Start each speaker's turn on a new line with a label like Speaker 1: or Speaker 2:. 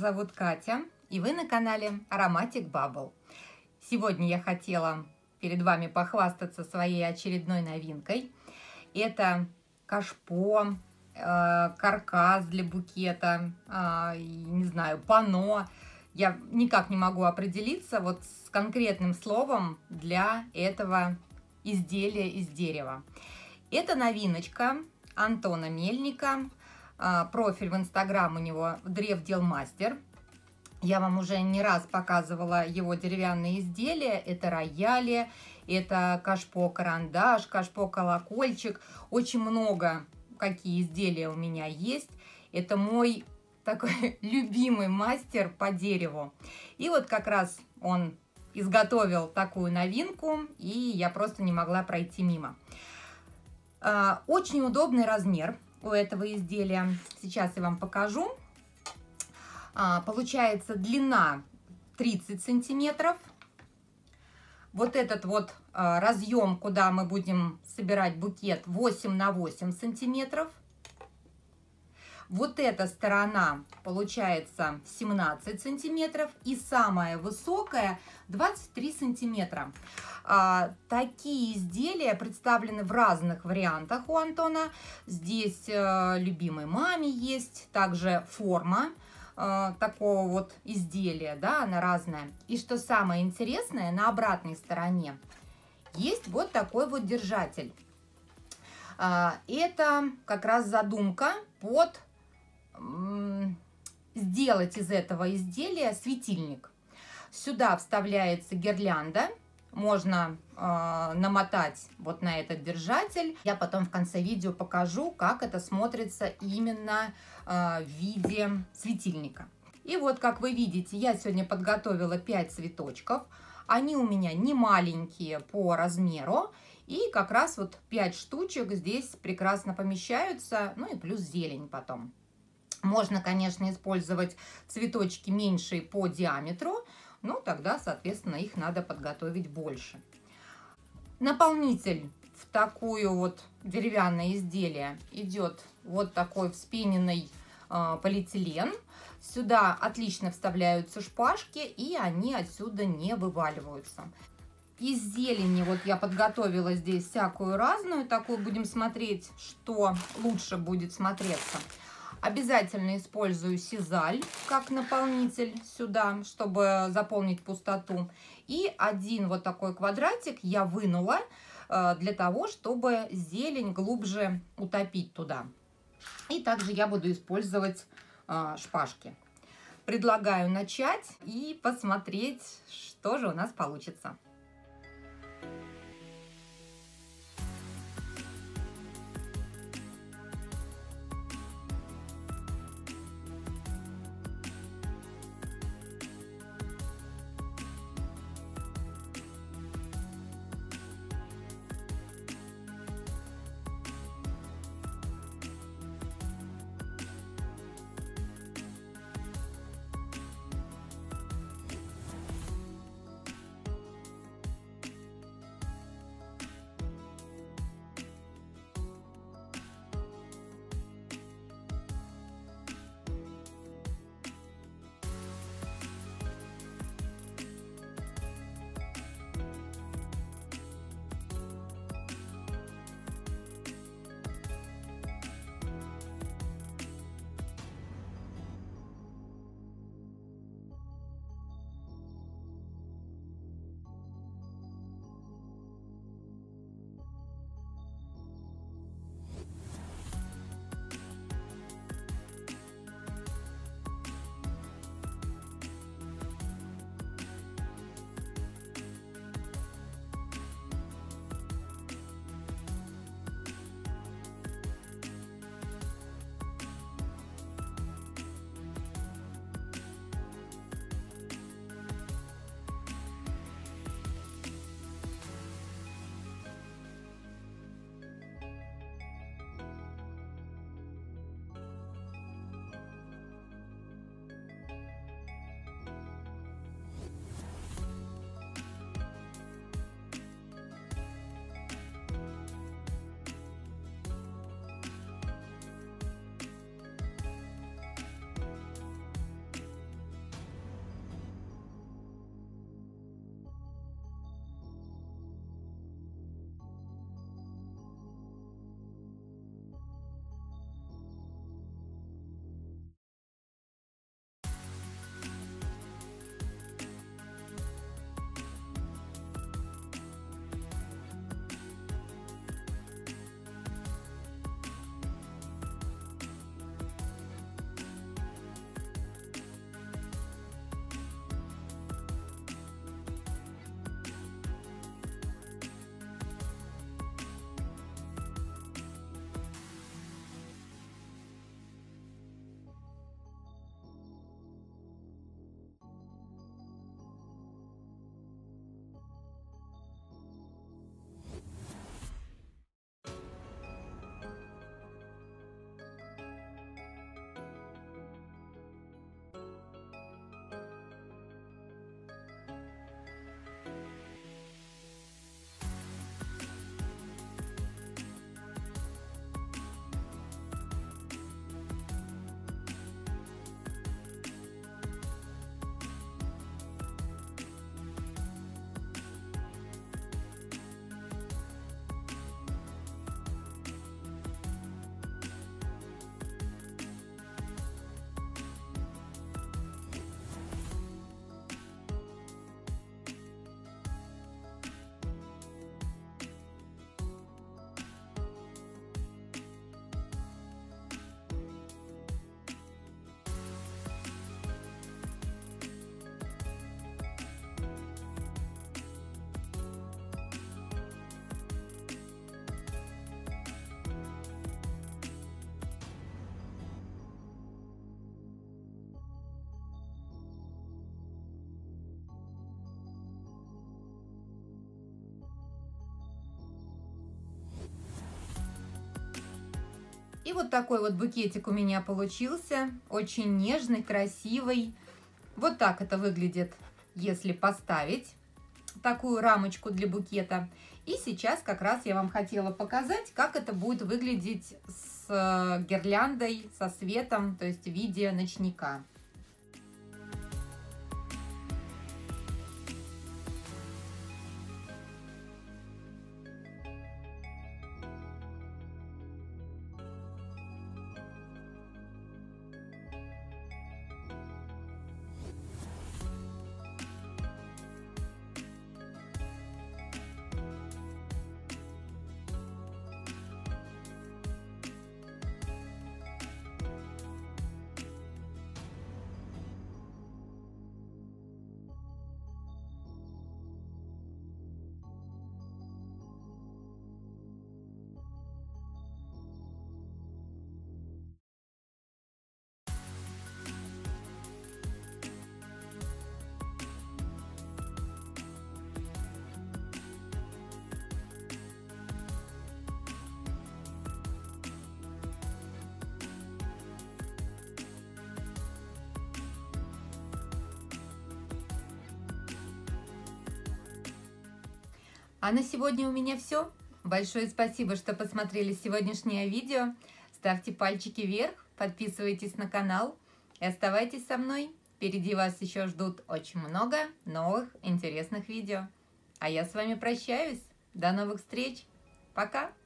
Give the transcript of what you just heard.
Speaker 1: зовут Катя, и вы на канале Aromatic Bubble. Сегодня я хотела перед вами похвастаться своей очередной новинкой. Это кашпо, каркас для букета, не знаю, панно. Я никак не могу определиться вот с конкретным словом для этого изделия из дерева. Это новиночка Антона Мельника. Профиль в Инстаграм у него Древделмастер. Я вам уже не раз показывала его деревянные изделия. Это рояли, это кашпо-карандаш, кашпо-колокольчик. Очень много какие изделия у меня есть. Это мой такой любимый мастер по дереву. И вот как раз он изготовил такую новинку, и я просто не могла пройти мимо. Очень удобный размер у этого изделия. Сейчас я вам покажу. Получается длина 30 сантиметров. Вот этот вот разъем, куда мы будем собирать букет, 8 на 8 сантиметров. Вот эта сторона получается 17 сантиметров. И самая высокая 23 сантиметра. Такие изделия представлены в разных вариантах у Антона. Здесь любимой маме есть. Также форма такого вот изделия, да, она разная. И что самое интересное, на обратной стороне есть вот такой вот держатель. Это как раз задумка под сделать из этого изделия светильник. Сюда вставляется гирлянда, можно намотать вот на этот держатель. Я потом в конце видео покажу, как это смотрится именно в виде светильника. И вот, как вы видите, я сегодня подготовила 5 цветочков. Они у меня не маленькие по размеру. И как раз вот 5 штучек здесь прекрасно помещаются. Ну и плюс зелень потом. Можно, конечно, использовать цветочки меньшие по диаметру, но тогда, соответственно, их надо подготовить больше. Наполнитель в такую вот деревянное изделие идет вот такой вспененный полиэтилен. Сюда отлично вставляются шпажки, и они отсюда не вываливаются. Из зелени вот я подготовила здесь всякую разную, такую будем смотреть, что лучше будет смотреться. Обязательно использую сизаль как наполнитель сюда, чтобы заполнить пустоту. И один вот такой квадратик я вынула для того, чтобы зелень глубже утопить туда. И также я буду использовать шпажки. Предлагаю начать и посмотреть, что же у нас получится. И вот такой вот букетик у меня получился, очень нежный, красивый. Вот так это выглядит, если поставить такую рамочку для букета. И сейчас как раз я вам хотела показать, как это будет выглядеть с гирляндой, со светом, то есть в виде ночника. А на сегодня у меня все. Большое спасибо, что посмотрели сегодняшнее видео. Ставьте пальчики вверх, подписывайтесь на канал и оставайтесь со мной. Впереди вас еще ждут очень много новых интересных видео. А я с вами прощаюсь. До новых встреч. Пока!